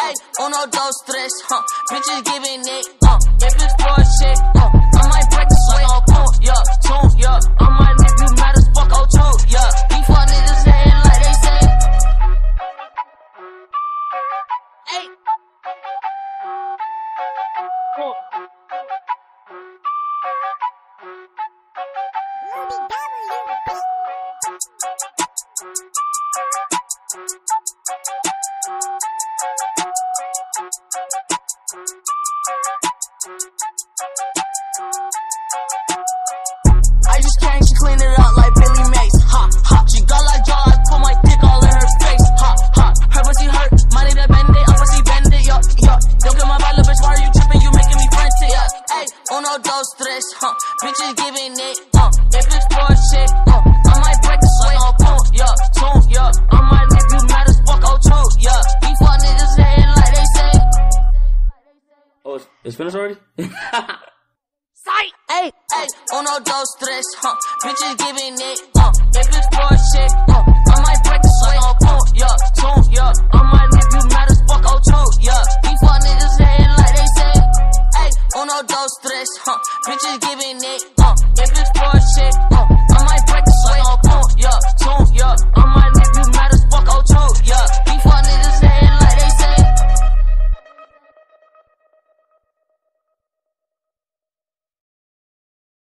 Ay, uno, dos, tres, bitches giving it, if it's bullshit, I might break the sweat, yeah, I might leave you mad as fuck, oh, true, yeah, these fuck niggas saying like they say, ay, I just came, she cleaned it out like Billy Mays. Ha, ha. She got like jaw, I put my dick all in her face. Ha, ha. Her pussy hurt, money to bend it, I'm pussy bend it, yo, yo. Don't get my bottle, bitch, why are you tripping? You making me frantic, yeah. Ay, uno, dos, tres, bitches giving it, if it's bullshit, I might break the sweat, yeah, I might leave you mad as fuck, oh, true, yeah. These fuck niggas saying like they say. Oh, it's finished already? Sight! Ay, ay, uno, dos, tres, bitches giving it, if it's bullshit, I might break the sweat, yeah, I might leave you mad as fuck, oh, true, yeah. These fuck niggas saying like they say, ay, uno, dos, tres, bitches giving it, if it's bullshit, I might break the sweat, yeah, I might